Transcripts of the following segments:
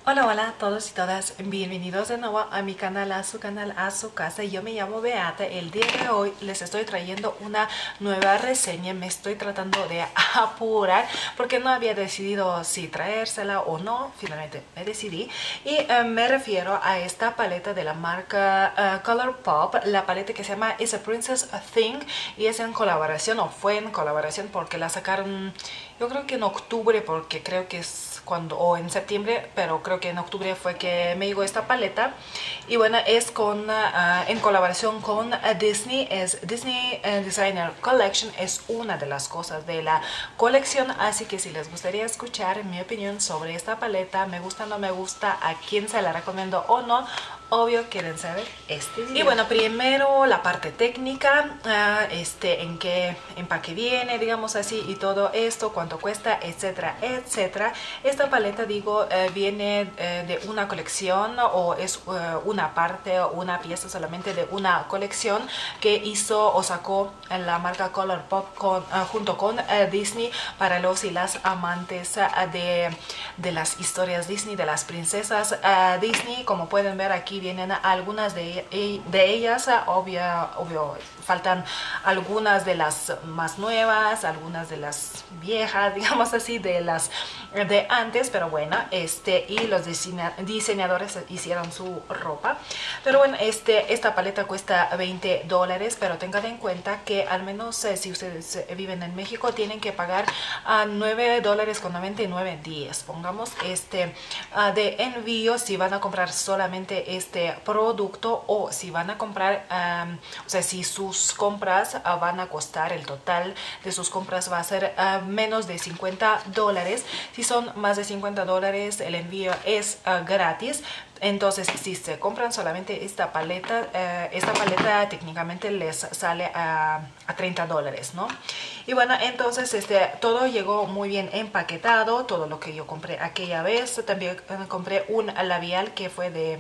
Hola, hola a todos y todas, bienvenidos de nuevo a mi canal, a su canal, a su casa. Yo me llamo Beata. El día de hoy les estoy trayendo una nueva reseña. Me estoy tratando de apurar porque no había decidido si traérsela o no. Finalmente me decidí y me refiero a esta paleta de la marca Colourpop. La paleta que se llama Is a Princess a Thing y es en colaboración, o fue en colaboración, porque la sacaron yo creo que en octubre, porque creo que es cuando, o en septiembre, pero creo que en octubre fue que me llegó esta paleta. Y bueno, es en colaboración con Disney. Es Disney Designer Collection, es una de las cosas de la colección. Así que si les gustaría escuchar mi opinión sobre esta paleta, me gusta, no me gusta, a quién se la recomiendo o no, obvio quieren saber este video. Y bueno, primero la parte técnica, en qué empaque viene, digamos así, y todo esto, cuánto cuesta, etcétera, etcétera. Esta paleta, digo, viene de una colección, o es una parte o una pieza solamente de una colección que hizo o sacó la marca Colourpop junto con Disney para los y las amantes de las historias Disney, de las princesas Disney. Como pueden ver, aquí vienen algunas de ellas, obvio faltan algunas de las más nuevas, algunas de las viejas, digamos así, de las de antes, pero bueno, y los diseñadores hicieron su ropa. Pero bueno, esta paleta cuesta $20, pero tengan en cuenta que al menos si ustedes viven en México tienen que pagar $9.99, pongamos, de envío si van a comprar solamente este producto, o si van a comprar, o sea, si sus compras van a costar, el total de sus compras va a ser menos de $50. Si son más de $50, el envío es gratis. Entonces, si se compran solamente esta paleta técnicamente les sale a $30, ¿no? Y bueno, entonces todo llegó muy bien empaquetado, todo lo que yo compré aquella vez. También compré un labial que fue de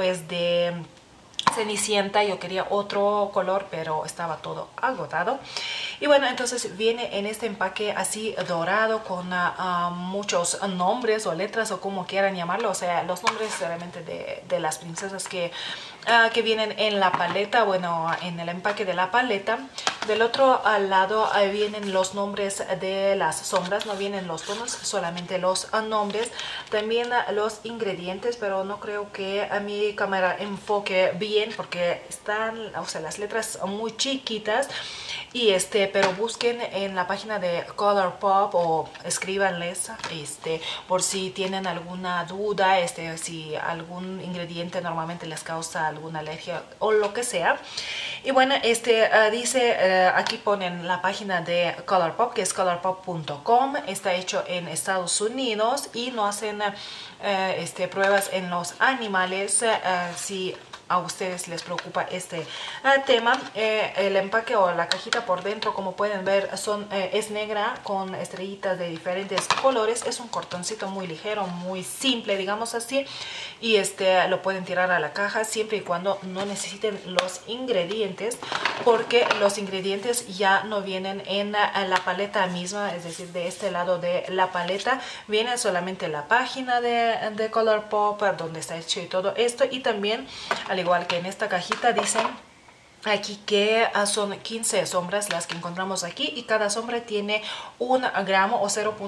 Cenicienta. Yo quería otro color, pero estaba todo agotado. Y bueno, entonces viene en este empaque así dorado con muchos nombres o letras, o como quieran llamarlo, o sea, los nombres realmente de las princesas que vienen en la paleta, bueno, en el empaque de la paleta. Del otro lado vienen los nombres de las sombras, no vienen los tonos, solamente los nombres. También los ingredientes, pero no creo que a mi cámara enfoque bien porque están, o sea, las letras muy chiquitas. Y pero busquen en la página de Colourpop o escríbanles por si tienen alguna duda, si algún ingrediente normalmente les causa alguna alergia o lo que sea. Y bueno, dice, aquí ponen la página de Colourpop, que es colourpop.com. Está hecho en Estados Unidos y no hacen pruebas en los animales. Si a ustedes les preocupa este tema. El empaque o la cajita por dentro, como pueden ver, es negra con estrellitas de diferentes colores. Es un cartoncito muy ligero, muy simple, digamos así, y lo pueden tirar a la caja siempre y cuando no necesiten los ingredientes, porque los ingredientes ya no vienen en la paleta misma, es decir, de este lado de la paleta viene solamente la página de Colourpop, donde está hecho y todo esto. Y también, al igual que en esta cajita, dicen aquí que son 15 sombras las que encontramos aquí, y cada sombra tiene 1 gramo o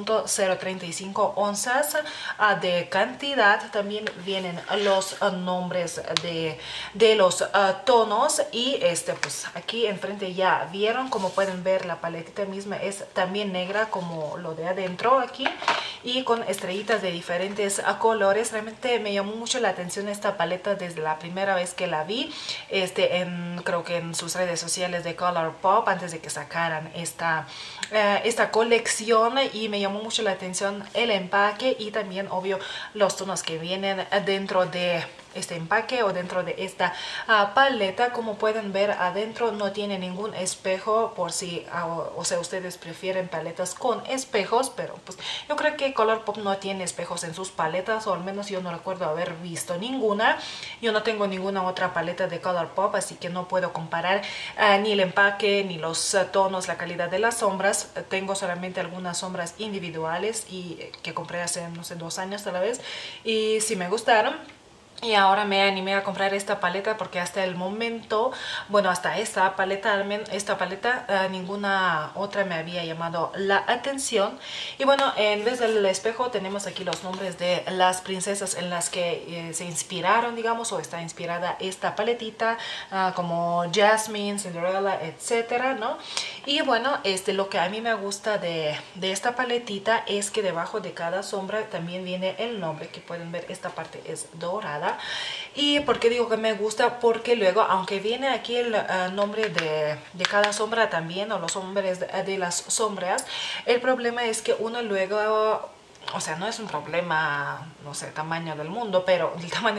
0.035 onzas de cantidad. También vienen los nombres de los tonos, y pues aquí enfrente ya vieron, como pueden ver, la paletita misma es también negra como lo de adentro aquí, y con estrellitas de diferentes colores. Realmente me llamó mucho la atención esta paleta desde la primera vez que la vi, creo que en sus redes sociales de Colourpop, antes de que sacaran esta colección, y me llamó mucho la atención el empaque y también, obvio, los tonos que vienen dentro de este empaque o dentro de esta paleta. Como pueden ver, adentro no tiene ningún espejo, por si o sea, ustedes prefieren paletas con espejos, pero pues yo creo que Colourpop no tiene espejos en sus paletas, o al menos yo no recuerdo haber visto ninguna. Yo no tengo ninguna otra paleta de Colourpop, así que no puedo comparar ni el empaque ni los tonos, la calidad de las sombras. Tengo solamente algunas sombras individuales y que compré hace no sé 2 años tal vez, y sí me gustaron. Y ahora me animé a comprar esta paleta porque hasta el momento, bueno, hasta esta paleta, ninguna otra me había llamado la atención. Y bueno, en vez del espejo tenemos aquí los nombres de las princesas en las que se inspiraron, digamos, o está inspirada esta paletita, como Jasmine, Cinderella, etcétera, ¿no? Y bueno, lo que a mí me gusta de esta paletita es que debajo de cada sombra también viene el nombre, que pueden ver, esta parte es dorada. ¿Y por qué digo que me gusta? Porque luego, aunque viene aquí el nombre de cada sombra también, o los nombres de las sombras, el problema es que uno luego, o sea, no es un problema, no sé, el tamaño del mundo, pero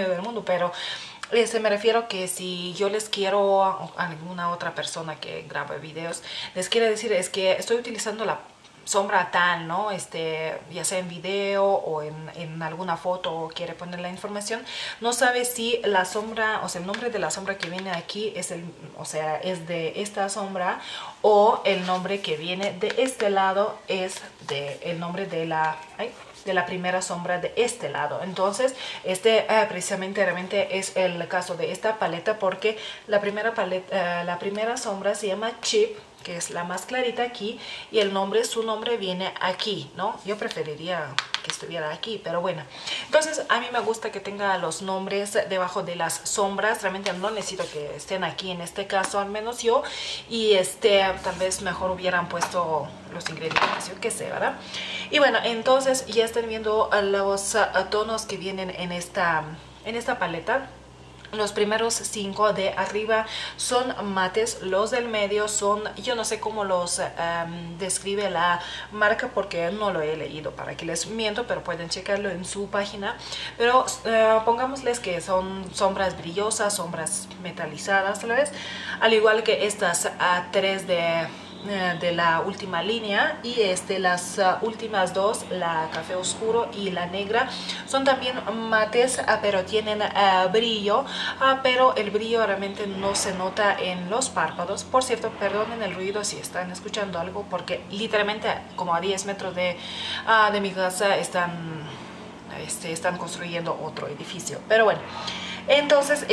me refiero que si yo les quiero a alguna otra persona que grabe videos, les quiero decir es que estoy utilizando la sombra tal, ¿no? Ya sea en video o en alguna foto, o quiere poner la información, no sabe si la sombra, o sea, el nombre de la sombra que viene aquí es es de esta sombra, o el nombre que viene de este lado es el nombre de la primera sombra de este lado. Entonces precisamente realmente es el caso de esta paleta, porque la primera sombra se llama Chip, que es la más clarita aquí, y su nombre viene aquí, ¿no? Yo preferiría que estuviera aquí, pero bueno. Entonces a mí me gusta que tenga los nombres debajo de las sombras. Realmente no necesito que estén aquí en este caso, al menos yo. Y tal vez mejor hubieran puesto los ingredientes, yo qué sé, ¿verdad? Y bueno, entonces ya están viendo los tonos que vienen en esta paleta. Los primeros 5 de arriba son mates, los del medio son, yo no sé cómo los describe la marca porque no lo he leído, para que les miento, pero pueden checarlo en su página. Pero pongámosles que son sombras brillosas, sombras metalizadas, ¿sabes? Al igual que estas 3 de la última línea, y las últimas 2, la café oscuro y la negra, son también mates, pero tienen brillo, pero el brillo realmente no se nota en los párpados. Por cierto, perdonen el ruido si están escuchando algo, porque literalmente como a 10 metros de mi casa están construyendo otro edificio. Pero bueno, entonces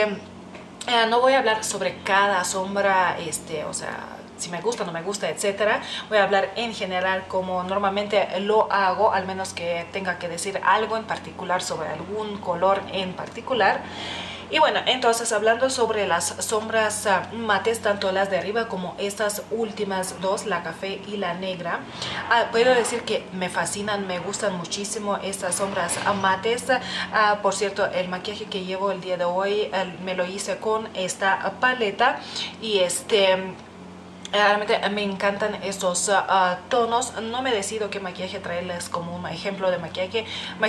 no voy a hablar sobre cada sombra, o sea, si me gusta, no me gusta, etcétera. Voy a hablar en general como normalmente lo hago, al menos que tenga que decir algo en particular sobre algún color en particular. Y bueno, entonces hablando sobre las sombras mates, tanto las de arriba como estas últimas 2, la café y la negra, puedo decir que me fascinan, me gustan muchísimo estas sombras mates. Por cierto, el maquillaje que llevo el día de hoy me lo hice con esta paleta, y realmente me encantan estos tonos. No me decido qué maquillaje traerles como un ejemplo de maquillaje.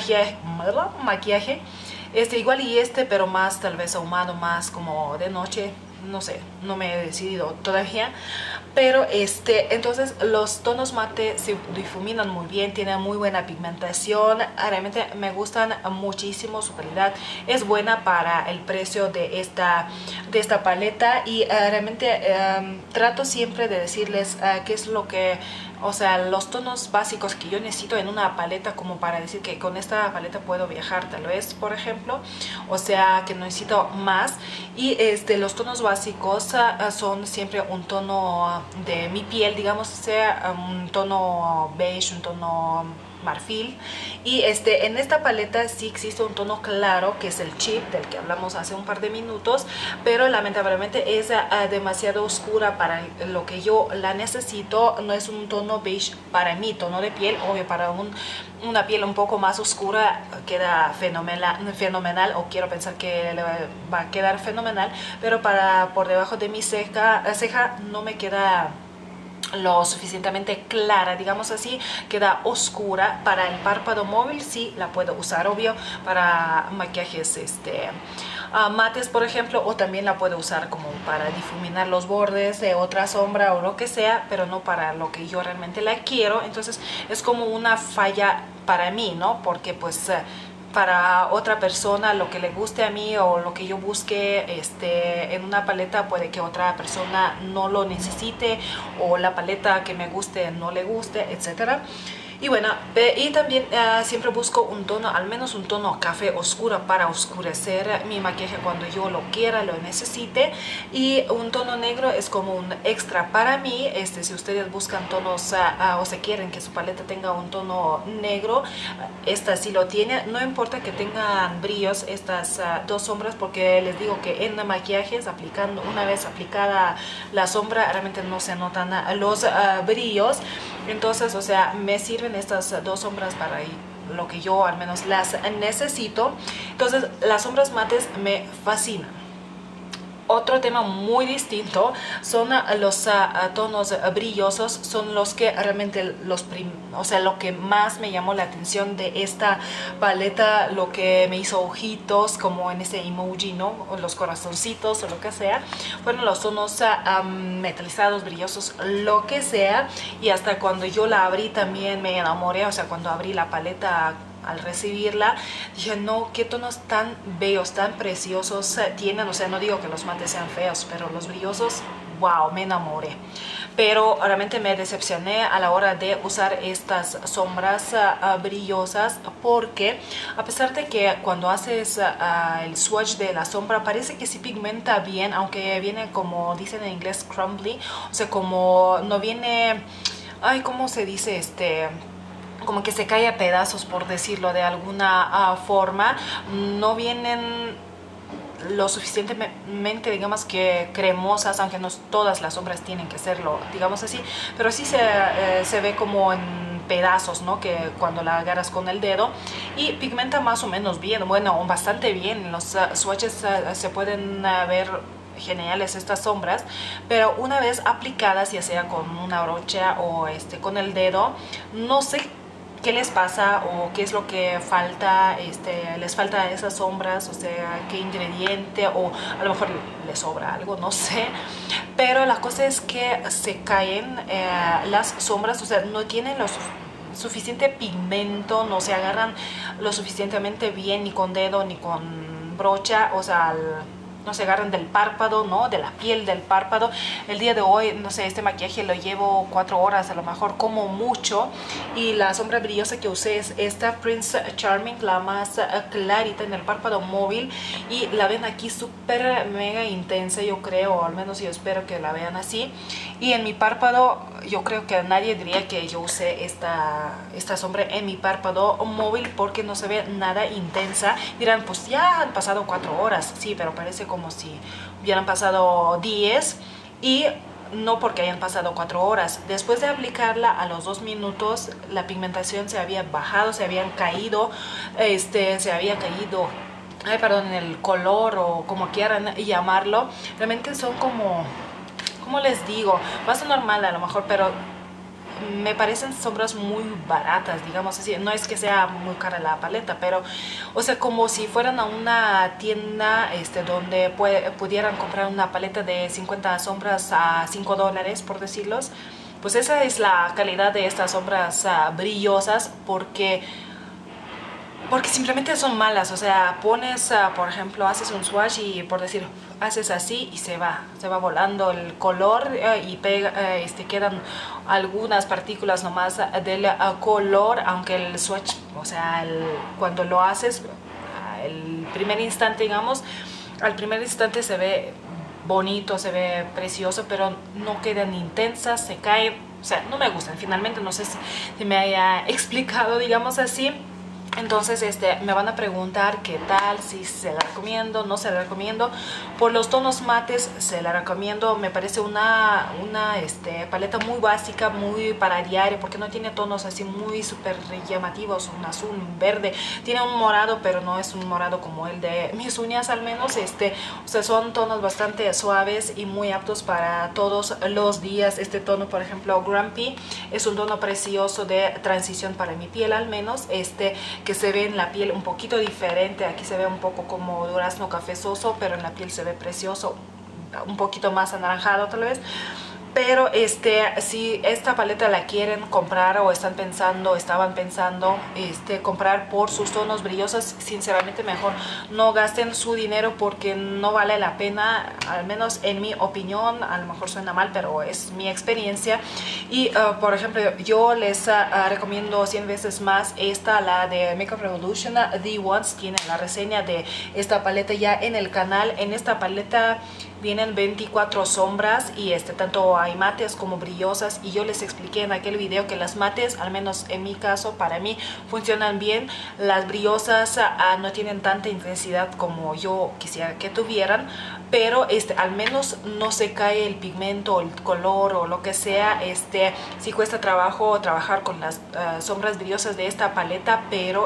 Igual pero más tal vez ahumado, más como de noche. No sé, no me he decidido todavía. Pero entonces los tonos mate se difuminan muy bien, tienen muy buena pigmentación. Realmente me gustan muchísimo, su calidad es buena para el precio de esta paleta. Y realmente trato siempre de decirles qué es lo que, o sea, los tonos básicos que yo necesito en una paleta, como para decir que con esta paleta puedo viajar tal vez, por ejemplo. O sea, que no necesito más. Y los tonos básicos son siempre un tono de mi piel, digamos, sea un tono beige, un tono marfil. Y en esta paleta sí existe un tono claro, que es el chip del que hablamos hace un par de minutos, pero lamentablemente es demasiado oscura para lo que yo la necesito. No es un tono beige para mi tono de piel. Obvio, para una piel un poco más oscura queda fenomenal, o quiero pensar que le va a quedar fenomenal, pero por debajo de mi ceja no me queda lo suficientemente clara, digamos así, queda oscura. Para el párpado móvil sí la puedo usar, obvio, para maquillajes mates, por ejemplo, o también la puedo usar como para difuminar los bordes de otra sombra o lo que sea, pero no para lo que yo realmente la quiero. Entonces es como una falla para mí, ¿no? Porque pues para otra persona lo que le guste a mí o lo que yo busque en una paleta, puede que otra persona no lo necesite, o la paleta que me guste no le guste, etcétera. Y bueno, y también siempre busco un tono, al menos un tono café oscuro, para oscurecer mi maquillaje cuando yo lo quiera, lo necesite. Y un tono negro es como un extra para mí. Si ustedes buscan tonos o se quieren que su paleta tenga un tono negro, esta sí lo tiene. No importa que tengan brillos estas dos sombras, porque les digo que en maquillajes, aplicando, una vez aplicada la sombra, realmente no se notan los brillos. Entonces, o sea, me sirven estas dos sombras para lo que yo al menos las necesito. Entonces, las sombras mates me fascinan. Otro tema muy distinto son los tonos brillosos. Son los que realmente o sea, lo que más me llamó la atención de esta paleta, lo que me hizo ojitos como en ese emoji, ¿no? O los corazoncitos o lo que sea, fueron los tonos metalizados, brillosos, lo que sea. Y hasta cuando yo la abrí también me enamoré. O sea, cuando abrí la paleta, al recibirla, dije, no, qué tonos tan bellos, tan preciosos tienen. O sea, no digo que los mates sean feos, pero los brillosos, wow, me enamoré. Pero realmente me decepcioné a la hora de usar estas sombras brillosas, porque a pesar de que cuando haces el swatch de la sombra parece que sí pigmenta bien, aunque viene, como dicen en inglés, crumbly, o sea, como no viene, ay, ¿cómo se dice? Como que se cae a pedazos, por decirlo de alguna forma. No vienen lo suficientemente, digamos, que cremosas, aunque no todas las sombras tienen que serlo, digamos así, pero sí se ve como en pedazos, ¿no? Que cuando la agarras con el dedo, y pigmenta más o menos bien, bueno, bastante bien. En los swatches se pueden ver geniales estas sombras, pero una vez aplicadas, ya sea con una brocha o con el dedo, no sé qué les pasa o qué es lo que falta, les falta a esas sombras, o sea, qué ingrediente, o a lo mejor les sobra algo, no sé. Pero la cosa es que se caen las sombras, o sea, no tienen suficiente pigmento, no se agarran lo suficientemente bien ni con dedo ni con brocha, o sea, no se agarran del párpado, ¿no? De la piel del párpado. El día de hoy, no sé, este maquillaje lo llevo 4 horas a lo mejor, como mucho. Y la sombra brillosa que usé es esta Prince Charming, la más clarita en el párpado móvil. Y la ven aquí súper mega intensa, yo creo, o al menos yo espero que la vean así. Y en mi párpado, yo creo que nadie diría que yo usé esta sombra en mi párpado móvil, porque no se ve nada intensa. Dirán, pues ya han pasado 4 horas. Sí, pero parece como si hubieran pasado 10, y no porque hayan pasado 4 horas. Después de aplicarla, a los 2 minutos la pigmentación se había bajado, se habían caído, se había caído, ay, perdón, el color o como quieran llamarlo. Realmente son como les digo, va a ser normal a lo mejor, pero me parecen sombras muy baratas, digamos así. No es que sea muy cara la paleta, pero, o sea, como si fueran a una tienda donde pudieran comprar una paleta de 50 sombras a $5, por decirlos. Pues esa es la calidad de estas sombras brillosas, porque simplemente son malas. O sea, pones, por ejemplo, haces un swatch y, por decir, haces así y se va volando el color, y quedan algunas partículas nomás del color, aunque el swatch, o sea, cuando lo haces, el primer instante, digamos, al primer instante se ve bonito, se ve precioso, pero no quedan intensas, se caen. O sea, no me gustan. Finalmente, no sé si me haya explicado, digamos así. Entonces me van a preguntar qué tal, si se la recomiendo, no se la recomiendo. Por los tonos mates se la recomiendo. Me parece una paleta muy básica, muy para diario, porque no tiene tonos así muy súper llamativos, un azul, un verde. Tiene un morado, pero no es un morado como el de mis uñas al menos. O sea, son tonos bastante suaves y muy aptos para todos los días. Este tono, por ejemplo, Grumpy, es un tono precioso de transición para mi piel al menos. Que se ve en la piel un poquito diferente. Aquí se ve un poco como durazno cafezoso, pero en la piel se ve precioso, un poquito más anaranjado tal vez. Pero si esta paleta la quieren comprar o estaban pensando comprar por sus tonos brillosos, sinceramente mejor no gasten su dinero, porque no vale la pena, al menos en mi opinión. A lo mejor suena mal, pero es mi experiencia. Y por ejemplo, yo les recomiendo 100 veces más la de Makeup Revolution, The Ones. Tienen la reseña de esta paleta ya en el canal. En esta paleta vienen 24 sombras y tanto hay mates como brillosas, y yo les expliqué en aquel video que las mates, al menos en mi caso, para mí funcionan bien. Las brillosas no tienen tanta intensidad como yo quisiera que tuvieran, pero al menos no se cae el pigmento, el color o lo que sea. Sí cuesta trabajo trabajar con las sombras brillosas de esta paleta, pero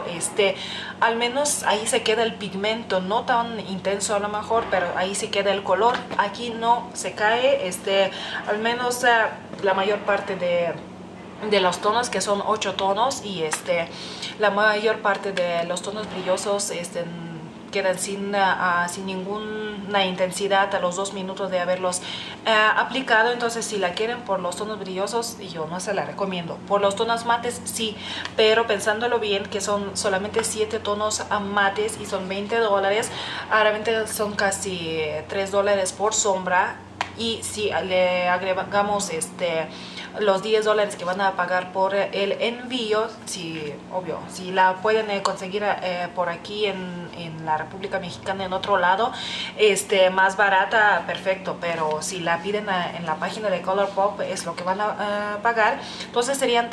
al menos ahí se queda el pigmento, no tan intenso a lo mejor, pero ahí se queda el color. Aquí no se cae, al menos la mayor parte de los tonos, que son 8 tonos, y la mayor parte de los tonos brillosos quedan sin ninguna intensidad a los 2 minutos de haberlos aplicado. Entonces, si la quieren por los tonos brillosos, yo no se la recomiendo. Por los tonos mates sí, pero pensándolo bien, que son solamente 7 tonos mates y son $20, realmente son casi $3 por sombra. Y si le agregamos los $10 que van a pagar por el envío, obvio, si la pueden conseguir por aquí en la República Mexicana, en otro lado, más barata, perfecto. Pero si la piden en la página de Colourpop, es lo que van a pagar. Entonces serían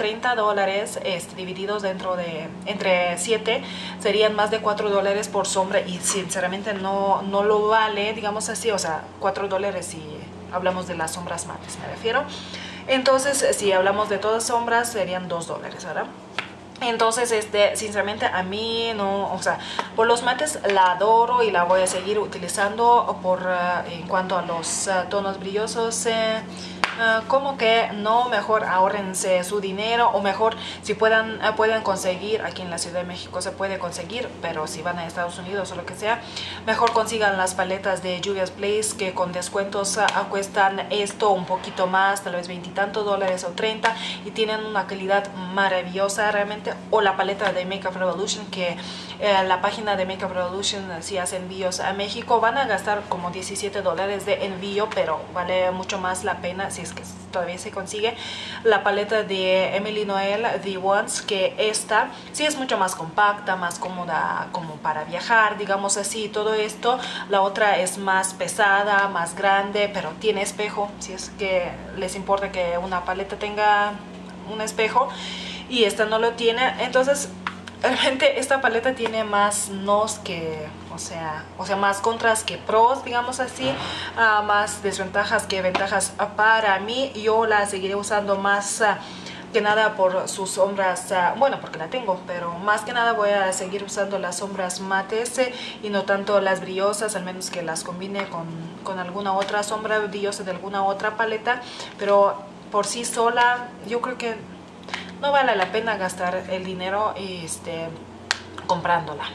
$30 divididos entre 7, serían más de $4 por sombra, y sinceramente no lo vale, digamos así. O sea, $4 si hablamos de las sombras mates, me refiero. Entonces, si hablamos de todas sombras, serían $2, ¿verdad? Entonces, sinceramente a mí no, o sea, por los mates la adoro y la voy a seguir utilizando. En cuanto a los tonos brillosos, como que no, mejor ahórrense su dinero, o mejor si pueden conseguir, aquí en la Ciudad de México se puede conseguir, pero si van a Estados Unidos o lo que sea, mejor consigan las paletas de Juvia's Place, que con descuentos cuestan esto un poquito más, tal vez $20 y tantos o 30, y tienen una calidad maravillosa realmente. O la paleta de Makeup Revolution, que la página de Makeup Revolution, si hace envíos a México, van a gastar como $17 de envío, pero vale mucho más la pena si es que todavía se consigue la paleta de Emily Noel, The Ones, que esta sí es mucho más compacta, más cómoda como para viajar, digamos así, todo esto. La otra es más pesada, más grande, pero tiene espejo, si es que les importa que una paleta tenga un espejo, y esta no lo tiene. Entonces realmente esta paleta tiene más nos que, o sea, más contras que pros, digamos así, más desventajas que ventajas para mí. Yo la seguiré usando más que nada por sus sombras, bueno, porque la tengo, pero más que nada voy a seguir usando las sombras mates y no tanto las brillosas, al menos que las combine con alguna otra sombra brillosa de alguna otra paleta. Pero por sí sola yo creo que no vale la pena gastar el dinero comprándola.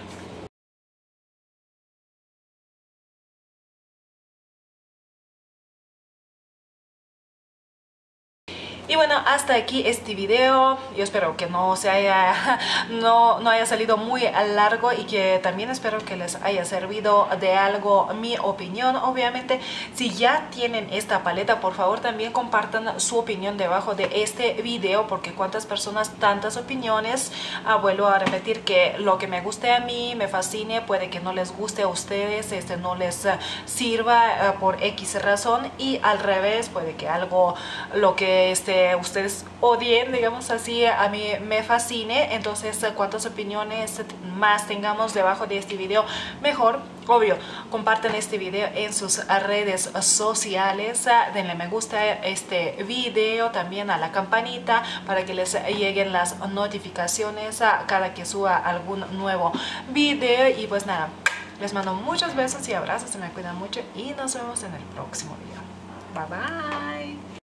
Y bueno, hasta aquí este video. Yo espero que no haya salido muy largo, y que también espero que les haya servido de algo mi opinión. Obviamente, si ya tienen esta paleta, por favor también compartan su opinión debajo de este video, porque cuántas personas, tantas opiniones. Vuelvo a repetir que lo que me guste a mí, me fascine, puede que no les guste a ustedes, no les sirva por X razón, y al revés, puede que lo que que ustedes odien, digamos así, a mí me fascine. Entonces cuantas opiniones más tengamos debajo de este video, mejor. Obvio, compartan este video en sus redes sociales, denle me gusta a este video, también a la campanita para que les lleguen las notificaciones cada que suba algún nuevo video. Y pues nada, les mando muchos besos y abrazos, se me cuidan mucho y nos vemos en el próximo video. Bye bye.